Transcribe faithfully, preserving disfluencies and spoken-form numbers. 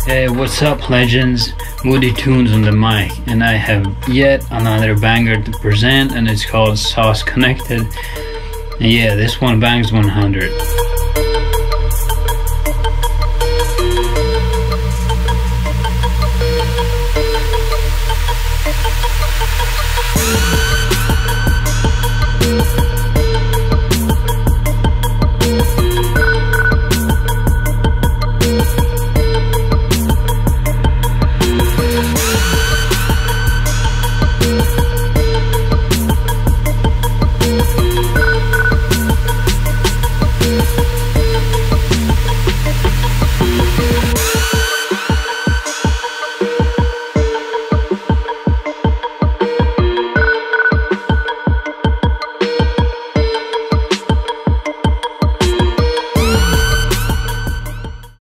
Hey, what's up, legends? Moody Tunes on the mic, and I have yet another banger to present, and it's called Sauce Connected. And yeah, this one bangs one hundred.